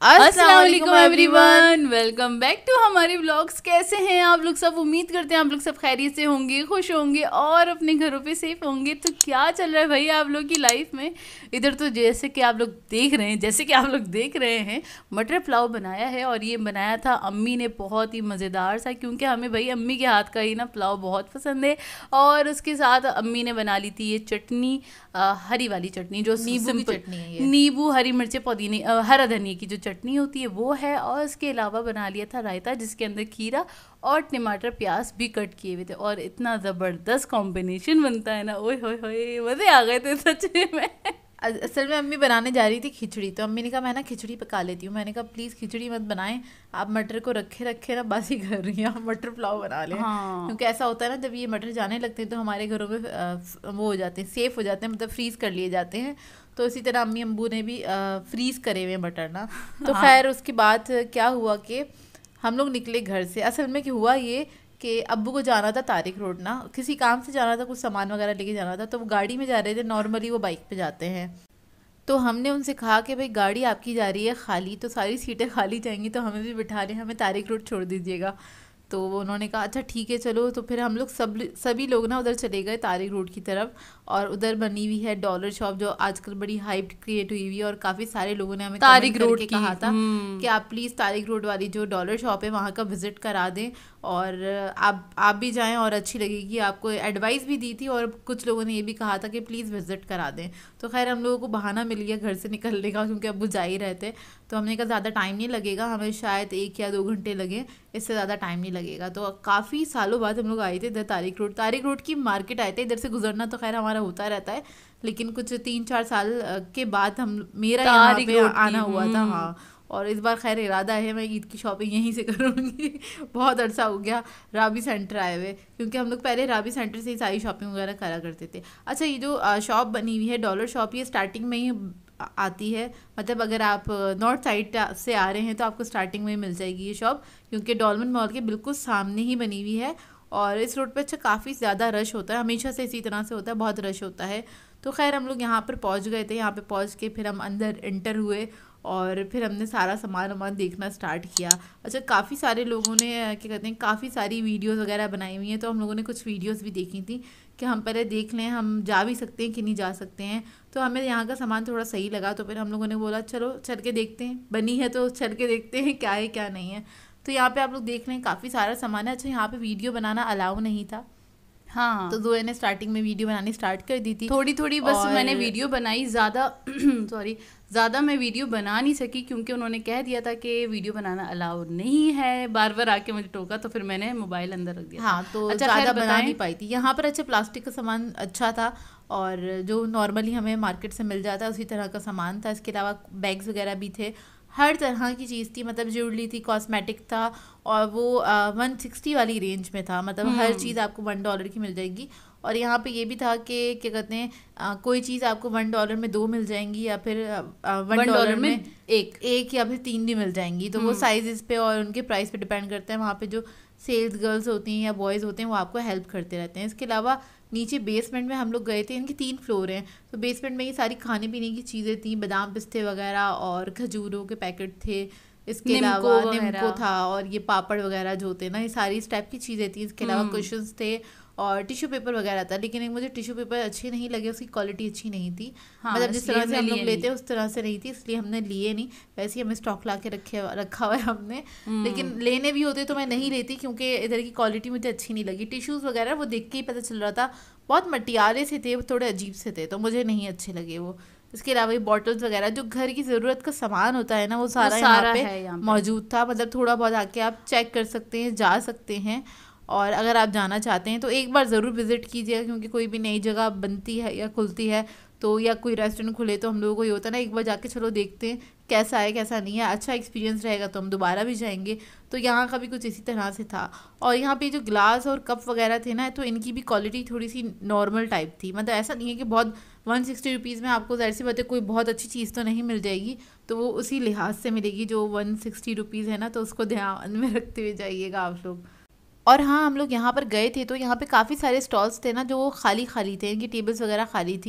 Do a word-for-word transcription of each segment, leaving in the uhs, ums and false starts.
अस्सलाम वालेकुम everyone, welcome back to हमारे व्लॉग्स। कैसे हैं आप लोग सब? उम्मीद करते हैं आप लोग सब खैरियत से होंगे, खुश होंगे और अपने घरों पे सेफ होंगे। तो क्या चल रहा है भाई आप लोग की लाइफ में? इधर तो जैसे कि आप लोग देख रहे हैं जैसे कि आप लोग देख रहे हैं मटर पुलाव बनाया है, और ये बनाया था अम्मी ने, बहुत ही मज़ेदार सा, क्योंकि हमें भाई अम्मी के हाथ का ही ना पुलाव बहुत पसंद है। और उसके साथ अम्मी ने बना ली थी ये चटनी, हरी वाली चटनी जो नींबू की चटनी है, ये नींबू हरी मिर्चें पुदीने हरा धनिया की जो चटनी होती है वो है। और इसके अलावा बना लिया था रायता, जिसके अंदर खीरा और टमाटर प्याज भी कट किए हुए थे। और इतना ज़बरदस्त कॉम्बिनेशन बनता है ना, ओए होए होए, मज़े आ गए थे सच में। असल में अम्मी बनाने जा रही थी खिचड़ी, तो अम्मी ने कहा मैं ना खिचड़ी पका लेती हूँ। मैंने कहा प्लीज़ खिचड़ी मत बनाएं, आप मटर को रखे रखे ना बासी कर रही हैं, आप मटर पुलाव बना लें। हाँ। क्योंकि ऐसा होता है ना, जब ये मटर जाने लगते हैं तो हमारे घरों में वो हो जाते हैं, सेफ़ हो जाते हैं, मतलब फ्रीज़ कर लिए जाते हैं। तो इसी तरह अम्मी अम्बू ने भी फ्रीज़ करे हुए मटर ना। तो खैर उसके बाद क्या हुआ कि हम लोग निकले घर से। असल में क्या हुआ ये कि अब्बू को जाना था तारिक रोड ना, किसी काम से जाना था, कुछ सामान वगैरह लेके जाना था। तो वो गाड़ी में जा रहे थे, नॉर्मली वो बाइक पे जाते हैं। तो हमने उनसे कहा कि भाई गाड़ी आपकी जा रही है खाली, तो सारी सीटें खाली जाएंगी, तो हमें भी बिठा लें, हमें तारिक रोड छोड़ दीजिएगा। तो उन्होंने कहा अच्छा ठीक है चलो। तो फिर हम लोग सब सभी लोग ना उधर चले गए तारिक रोड की तरफ। और उधर बनी हुई है डॉलर शॉप, जो आजकल बड़ी हाइप क्रिएट हुई हुई है। और काफ़ी सारे लोगों ने हमें तारिक रोड के कहा था कि आप प्लीज़ तारिक रोड वाली जो डॉलर शॉप है वहाँ का विज़िट करा दें, और आप आप भी जाएं और अच्छी लगेगी। आपको एडवाइस भी दी थी, और कुछ लोगों ने ये भी कहा था कि प्लीज़ विज़िट करा दें। तो खैर हम लोगों को बहाना मिल गया घर से निकलने का, क्योंकि अब्बू जा ही रहे थे। तो हमने कहा ज़्यादा टाइम नहीं लगेगा, हमें शायद एक या दो घंटे लगे, इससे ज़्यादा टाइम नहीं लगेगा। तो काफ़ी सालों बाद हम लोग आए थे इधर तारिक रोड। तारिक रोड की मार्केट आए थे, इधर से गुजरना तो खैर हमारा होता रहता है, लेकिन कुछ तीन चार साल के बाद हम मेरा यहाँ पे आना हुआ था। हाँ, और इस बार खैर इरादा है मैं ईद की शॉपिंग यहीं से करूँगी। बहुत अरसा हो गया राबी सेंटर आए हुए, क्योंकि हम लोग पहले राबी सेंटर से ही सारी शॉपिंग वगैरह करा करते थे। अच्छा, ये जो शॉप बनी हुई है डॉलर शॉप, ये स्टार्टिंग में ही आती है, मतलब अगर आप नॉर्थ साइड से आ रहे हैं तो आपको स्टार्टिंग में ही मिल जाएगी ये शॉप, क्योंकि डॉलमन मॉल के बिल्कुल सामने ही बनी हुई है। और इस रोड पे अच्छा काफ़ी ज़्यादा रश होता है, हमेशा से इसी तरह से होता है, बहुत रश होता है। तो खैर हम लोग यहाँ पर पहुँच गए थे। यहाँ पे पहुँच के फिर हम अंदर एंटर हुए, और फिर हमने सारा सामान वामान देखना स्टार्ट किया। अच्छा, काफ़ी सारे लोगों ने क्या कहते हैं काफ़ी सारी वीडियोस वगैरह बनाई हुई हैं, तो हम लोगों ने कुछ वीडियोस भी देखी थी कि हम पहले देख लें हम जा भी सकते हैं कि नहीं जा सकते हैं। तो हमें यहाँ का सामान थोड़ा सही लगा, तो फिर हम लोगों ने बोला चलो चल के देखते हैं, बनी है तो चल के देखते हैं क्या है क्या नहीं है। तो यहाँ पे आप लोग देख लें काफ़ी सारा सामान है। अच्छा, यहाँ पे वीडियो बनाना अलाउ नहीं था। हाँ, तो जोए ने स्टार्टिंग में वीडियो बनानी स्टार्ट कर दी थी, थोड़ी थोड़ी बस मैंने वीडियो बनाई, ज़्यादा सॉरी ज़्यादा मैं वीडियो बना नहीं सकी, क्योंकि उन्होंने कह दिया था कि वीडियो बनाना अलाउड नहीं है, बार बार आके मुझे टोका, तो फिर मैंने मोबाइल अंदर रख दिया। हाँ, तो अच्छा, ज़्यादा बना नहीं पाई थी। यहाँ पर अच्छा प्लास्टिक का सामान अच्छा था, और जो नॉर्मली हमें मार्केट से मिल जाता है उसी तरह का सामान था। इसके अलावा बैग्स वगैरह भी थे, हर तरह की चीज़ थी, मतलब ज्वेलरी थी, कॉस्मेटिक था, और वो वन सिक्सटी वाली रेंज में था, मतलब हर चीज़ आपको वन डॉलर की मिल जाएगी। और यहाँ पे ये भी था कि क्या कहते हैं आ, कोई चीज़ आपको वन डॉलर में दो मिल जाएंगी, या फिर वन डॉलर में एक एक या फिर तीन भी मिल जाएंगी। तो वो साइजेस पे और उनके प्राइस पे डिपेंड करता है। वहाँ पे जो सेल्स गर्ल्स होती हैं या बॉयज़ होते हैं वो आपको हेल्प करते रहते हैं। इसके अलावा नीचे बेसमेंट में हम लोग गए थे, इनकी तीन फ्लोर हैं, तो बेसमेंट में ये सारी खाने पीने की चीज़ें थी, बादाम पिस्ते वगैरह और खजूरों के पैकेट थे। इसके अलावा निम्को था, और ये पापड़ वगैरह जो होते हैं ना, ये सारी इस टाइप की चीज़ें थी। इसके अलावा कुशन्स थे और टिश्यू पेपर वगैरह था, लेकिन मुझे टिश्यू पेपर अच्छे नहीं लगे, उसकी क्वालिटी अच्छी नहीं थी। हाँ, मतलब जिस तरह से हम लोग लेते हैं उस तरह से नहीं थी, इसलिए हमने लिए नहीं। वैसे ही हमें स्टॉक ला के रखे रखा हुआ है हमने, लेकिन लेने भी होते तो मैं नहीं लेती, क्योंकि इधर की क्वालिटी मुझे अच्छी नहीं लगी। टिश्यूज़ वगैरह वो देख के ही पता चल रहा था बहुत मटियाले से थे, थोड़े अजीब से थे, तो मुझे नहीं अच्छे लगे वो। इसके अलावा ये बॉटल्स वगैरह जो घर की ज़रूरत का सामान होता है ना, वो सारा, वो सारा यहाँ पे, पे मौजूद था। मतलब थोड़ा बहुत आके आप चेक कर सकते हैं, जा सकते हैं, और अगर आप जाना चाहते हैं तो एक बार ज़रूर विज़िट कीजिएगा, क्योंकि कोई भी नई जगह बनती है या खुलती है तो, या कोई रेस्टोरेंट खुले तो हम लोगों को ये होता है ना, एक बार जाके चलो देखते हैं कैसा है कैसा नहीं है, अच्छा एक्सपीरियंस रहेगा तो हम दोबारा भी जाएंगे। तो यहाँ का भी कुछ इसी तरह से था। और यहाँ पे जो ग्लास और कप वगैरह थे ना, तो इनकी भी क्वालिटी थोड़ी सी नॉर्मल टाइप थी, मतलब ऐसा नहीं है कि बहुत वन सिक्सटी रुपीज़ में आपको ज़ाहिर सी बात है कोई बहुत अच्छी चीज़ तो नहीं मिल जाएगी, तो वो उसी लिहाज से मिलेगी जो वन सिक्सटी रुपीज़ है ना, तो उसको ध्यान में रखते हुए जाइएगा आप लोग। और हाँ, हम लोग यहाँ पर गए थे तो यहाँ पे काफ़ी सारे स्टॉल्स थे ना जो खाली खाली थे, इनकी टेबल्स वगैरह खाली थी।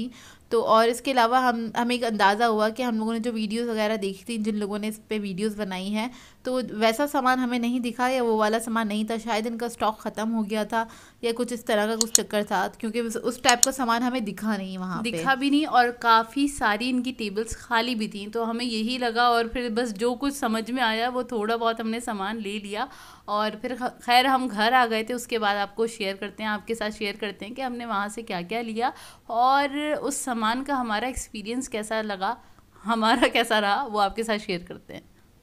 तो और इसके अलावा हम हमें एक अंदाज़ा हुआ कि हम लोगों ने जो वीडियोस वगैरह देखी थी, जिन लोगों ने इस पे वीडियोस बनाई हैं, तो वैसा सामान हमें नहीं दिखा या वो वाला सामान नहीं था। शायद इनका स्टॉक ख़त्म हो गया था या कुछ इस तरह का कुछ चक्कर था, क्योंकि उस टाइप का सामान हमें दिखा नहीं वहाँ पे, दिखा भी नहीं। और काफ़ी सारी इनकी टेबल्स खाली भी थी, तो हमें यही लगा और फिर बस जो कुछ समझ में आया वो थोड़ा बहुत हमने सामान ले लिया। और फिर खैर हम घर आ गए थे। उसके बाद आपको शेयर करते हैं, आपके साथ शेयर करते हैं कि हमने वहाँ से क्या क्या लिया और उस सामान का हमारा एक्सपीरियंस कैसा लगा, हमारा कैसा रहा, वो आपके साथ शेयर करते हैं।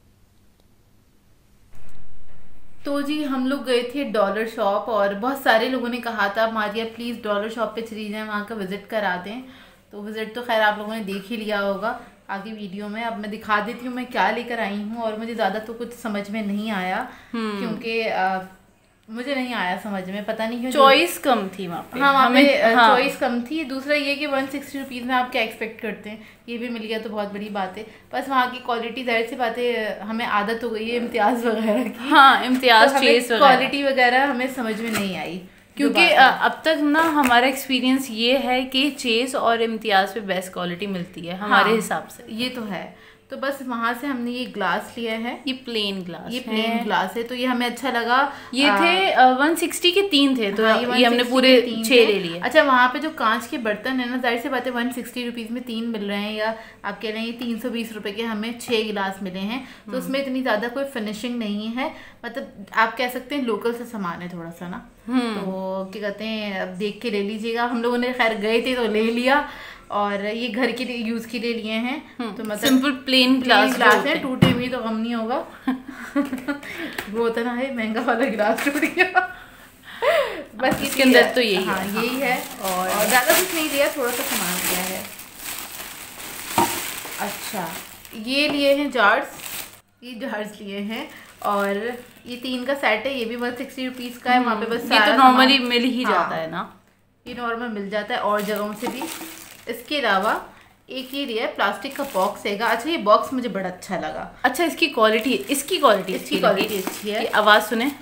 तो जी हम लोग गए थे डॉलर शॉप और बहुत सारे लोगों ने कहा था मारिया प्लीज़ डॉलर शॉप पे चली जाएं, वहाँ का विज़िट करा दें। तो विज़िट तो खैर आप लोगों ने देख ही लिया होगा आगे वीडियो में। अब मैं दिखा देती हूँ मैं क्या लेकर आई हूँ। और मुझे ज़्यादा तो कुछ समझ में नहीं आया, क्योंकि मुझे नहीं आया समझ में, पता नहीं क्यों, चॉइस कम थी वहाँ पे। हाँ, वहाँ पे हाँ। चॉइस कम थी। दूसरा ये कि वन सिक्सटी रुपीज़ में आप क्या एक्सपेक्ट करते हैं, ये भी मिल गया तो बहुत बड़ी बात है। बस वहाँ की क्वालिटी, जाहिर सी बात है हमें आदत हो गई है इम्तियाज़ वगैरह की। हाँ, इम्तियाज़, चेस वगैरह, क्वालिटी वगैरह हमें समझ में नहीं आई, क्योंकि अब तक ना हमारा एक्सपीरियंस ये है कि चेस और इम्तियाज़ पे बेस्ट क्वालिटी मिलती है हमारे हाँ, हिसाब से। ये तो है। तो बस वहाँ से हमने ये ग्लास लिया है, ये प्लेन ग्लास, ये प्लेन ग्लास है। तो ये हमें अच्छा लगा। ये आ, थे वन सिक्सटी के तीन थे, तो हाँ, ये, ये हमने पूरे छः ले लिए। अच्छा, वहाँ पे जो कांच के बर्तन है ना, जाहिर सी बात है वन सिक्सटी रुपीज़ में तीन मिल रहे हैं, या आप कह रहे हैं तीन सौ बीस रुपये के हमें छः गिलास मिले हैं। तो उसमें इतनी ज़्यादा कोई फिनिशिंग नहीं है, मतलब आप कह सकते हैं लोकल से सामान है थोड़ा सा ना। तो क्या कहते हैं, अब देख के ले लीजिएगा। हम लोगों ने खैर गए थे तो ले लिया, और ये घर के लिए यूज़ के लिए लिए हैं। तो मतलब सिंपल प्लेन ग्लास ग्लास है, टूटे भी तो गम नहीं होगा। वो तो ना है महंगा वाला गिलास टूट गया। बस इसके अंदर तो यही हाँ, है, यही है। और, और ज़्यादा कुछ नहीं लिया, थोड़ा सा सामान लिया है। अच्छा, ये लिए हैं जार्स, ये जार्स लिए हैं, और ये तीन का सेट है, ये भी वन सिक्सटी रुपीज़ का है। वहाँ पे बस ये तो नॉर्मली मिल ही जाता है ना, ये नॉर्मल मिल जाता है और जगहों से भी। इसके अलावा एक ये लिया है, प्लास्टिक का बॉक्स है। अच्छा, ये बॉक्स मुझे बड़ा अच्छा लगा। अच्छा, इसकी क्वालिटी इसकी क्वालिटी इसकी क्वालिटी अच्छी है। आवाज़ सुने,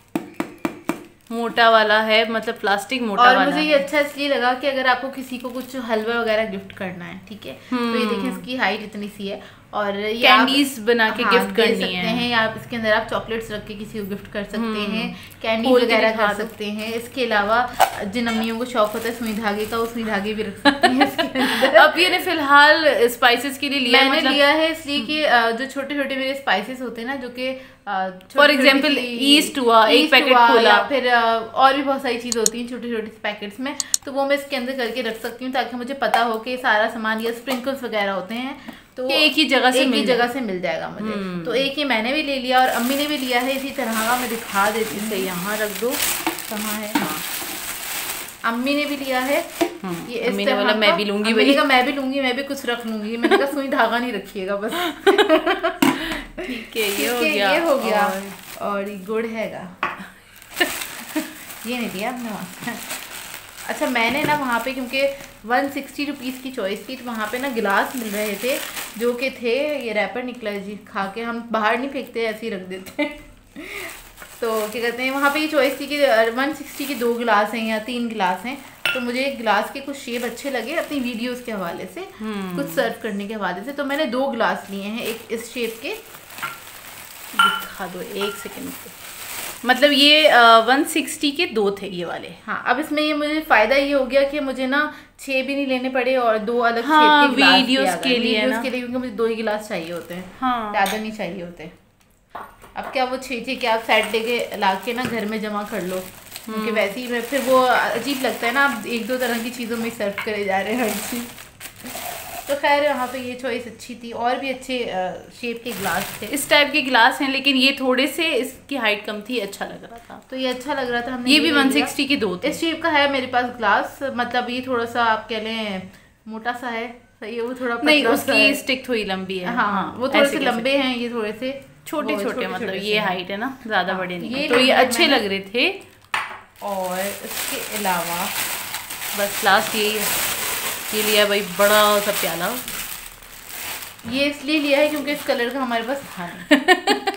मोटा वाला है, मतलब प्लास्टिक मोटा और वाला मुझे ये अच्छा इसलिए लगा कि अगर आपको किसी को कुछ हलवा वगैरह गिफ्ट करना है, ठीक है, तो ये देखिए इसकी हाइट इतनी सी है, और ये कैंडीज बना के हाँ, गिफ्ट करनी सकते है। हैं, या आप इसके अंदर आप चॉकलेट्स रख के किसी को गिफ्ट कर सकते हैं, कैंडी वगैरह कर सकते हैं। इसके अलावा जिन अम्मियों को शौक होता है सुई धागे का, वो सुई धागे भी रख सकते हैं इसके अंदर। अब ये ने फिलहाल स्पाइसेस के लिए लिया, मैंने मतलब... लिया है इसलिए कि जो छोटे छोटे मेरे स्पाइसेस होते हैं ना, जो कि फॉर एग्जांपल ईस्ट हुआ, एक पैकेट खोला, फिर और भी बहुत सारी चीज़ होती हैं छोटे छोटे पैकेट्स में, तो वो मैं इसके अंदर करके रख सकती हूँ, ताकि मुझे पता हो कि सारा सामान, या स्प्रिंकल्स वगैरह होते हैं तो एक ही जगह से एक ही जगह से मिल जाएगा मुझे। तो एक ये मैंने भी ले लिया, और अम्मी ने भी लिया है इसी तरह का। मैं दिखा देती हूँ, यहाँ रख दो, कहाँ है, हाँ, अम्मी ने भी लिया है ये इस तरह वाला। मैं भी लूंगी, मैंने कहा मैं भी लूंगी, मैं भी कुछ रख लूंगी। मैंने कहा सुई धागा नहीं रखिएगा बस। ठीक है, ये हो गया, ये हो गया। और ये गुड़ हैगा, ये नहीं दिया हमने वहाँ। अच्छा, मैंने ना वहाँ पे, क्योंकि वन सिक्सटी रुपीज़ की चॉइस थी, तो वहाँ पे ना गिलास मिल रहे थे जो कि थे, ये रैपर निकला है जी, खा के हम बाहर नहीं फेंकते, ऐसे ही रख देते हैं। तो क्या कहते हैं, वहाँ पे ये चॉइस थी कि वन सिक्सटी के दो गिलास हैं या तीन गिलास हैं, तो मुझे गिलास के कुछ शेप अच्छे लगे अपनी वीडियोस के हवाले से, कुछ सर्व करने के हवाले से, तो मैंने दो गिलास लिए हैं, एक इस शेप के, दिखा दो एक सेकेंड से, मतलब ये वन सिक्सटी के दो थे ये वाले। हाँ, अब इसमें ये मुझे फ़ायदा ये हो गया कि मुझे ना छः भी नहीं लेने पड़े, और दो अलग हाँ, शेप के गिलास वीडियोस के लिए वीडियोस के लिए, क्योंकि मुझे दो ही गिलास चाहिए होते हैं, हाँ, ज़्यादा नहीं चाहिए होते। अब क्या वो छः छः के आप सेट लेके ला के ना घर में जमा कर लो, क्योंकि वैसे ही फिर वो अजीब लगता है ना, आप एक दो तरह की चीज़ों में सर्व करे जा रहे हैं हर चीज़। तो खैर यहाँ पे ये चॉइस अच्छी थी, और भी अच्छे शेप के ग्लास थे, इस टाइप के ग्लास हैं, लेकिन ये थोड़े से इसकी हाइट कम थी, अच्छा लग रहा था, तो ये अच्छा लग रहा था। हमने ये भी वन सिक्सटी के दो थे। इस शेप का है मेरे पास ग्लास, मतलब ये थोड़ा सा आप कह लें मोटा सा है, सही है, वो थोड़ा नहीं, उसकी स्टिक थोड़ी लंबी है, हाँ, हाँ, वो थोड़े से लंबे हैं, ये थोड़े से छोटे छोटे, मतलब ये हाइट है ना, ज़्यादा बड़े नहीं, तो ये अच्छे लग रहे थे। और इसके अलावा बस लास्ट यही है, ये लिया भाई बड़ा सा प्याला, ये इसलिए लिया है क्योंकि इस कलर का हमारे पास था नहीं।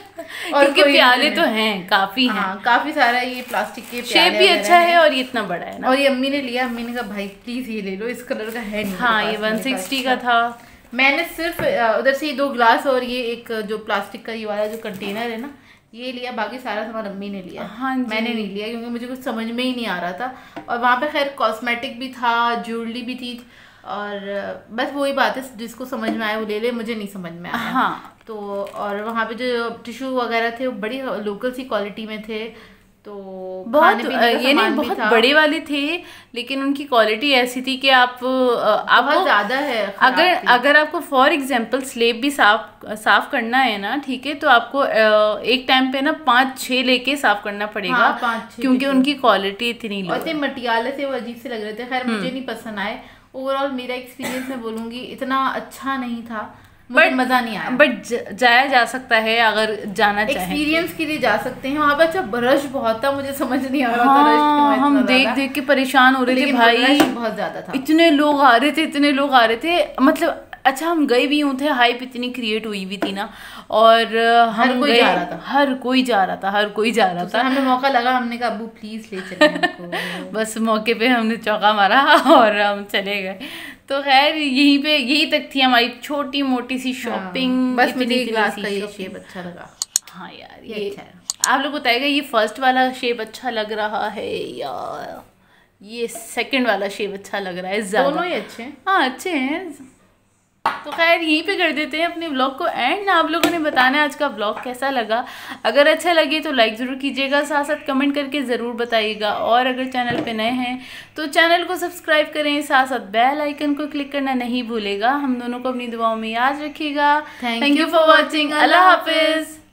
क्योंकि प्याले तो हैं काफी हैं। हाँ, काफी सारा ये प्लास्टिक के शेप भी अच्छा है और ये इतना बड़ा है ना। और ये अम्मी ने लिया, अम्मी ने कहा भाई प्लीज ये ले लो, इस कलर का है नहीं। हाँ, ये वन सिक्सटी का था। मैंने सिर्फ उधर से दो ग्लास और ये एक जो प्लास्टिक का ये वाला जो कंटेनर है ना, ये लिया, बाकी सारा सामान अम्मी ने लिया। हाँ, मैंने नहीं लिया क्योंकि मुझे कुछ समझ में ही नहीं आ रहा था। और वहाँ पे खैर कॉस्मेटिक भी था, ज्वेलरी भी थी, और बस वही बात है, जिसको समझ में आया वो ले ले, मुझे नहीं समझ में आया। हाँ। तो और वहाँ पे जो टिश्यू वगैरह थे वो बड़ी लोकल सी क्वालिटी में थे, तो बहुत ये नहीं बहुत बड़े वाले थे, लेकिन उनकी क्वालिटी ऐसी थी कि आप आपको ज्यादा है। अगर अगर आपको फॉर एग्जांपल स्लेब भी साफ साफ करना है ना, ठीक है, तो आपको एक टाइम पे ना पाँच छः लेके साफ करना पड़ेगा। हाँ, क्योंकि उनकी क्वालिटी इतनी लो है। मटियाले से वो अजीब से लग रहे थे। खैर मुझे नहीं पसंद आए। ओवरऑल मेरा एक्सपीरियंस मैं बोलूँगी इतना अच्छा नहीं था, बट मजा नहीं आया। बट जाया जा सकता है अगर जाना चाहें, एक्सपीरियंस के लिए जा सकते हैं। वहाँ पे अच्छा रश बहुत था, मुझे समझ नहीं आ रहा हाँ, था रश हम देख देख के परेशान हो रहे थे भाई, बहुत ज्यादा था। इतने लोग आ रहे थे इतने लोग आ रहे थे मतलब अच्छा हम गए भी यूँ थे, हाइप इतनी क्रिएट हुई भी थी ना, और हम हर कोई जा रहा था हर कोई जा रहा था हर कोई जा रहा तो था हमें मौका लगा, हमने कहा अब्बू प्लीज ले चले हमको। बस मौके पे हमने चौका मारा और हम चले गए। तो खैर यहीं पे यही तक थी हमारी छोटी मोटी सी शॉपिंग। हाँ, बस मुझे ग्लास का ये शेप अच्छा लगा। हाँ यार ये, ये अच्छा है। आप लोग बताएगा ये फर्स्ट वाला शेप अच्छा लग रहा है या ये सेकंड वाला शेप अच्छा लग रहा है? ज़्यादा दोनों ही अच्छे हैं। हाँ अच्छे हैं। तो खैर यहीं पे कर देते हैं अपने व्लॉग को एंड। आप लोगों ने बताना है आज का व्लॉग कैसा लगा। अगर अच्छा लगे तो लाइक ज़रूर कीजिएगा, साथ साथ कमेंट करके ज़रूर बताइएगा, और अगर चैनल पे नए हैं तो चैनल को सब्सक्राइब करें, साथ साथ बेल आइकन को क्लिक करना नहीं भूलेगा। हम दोनों को अपनी दुआओं में याद रखिएगा। Thank you for watching. Allah हाफिज़।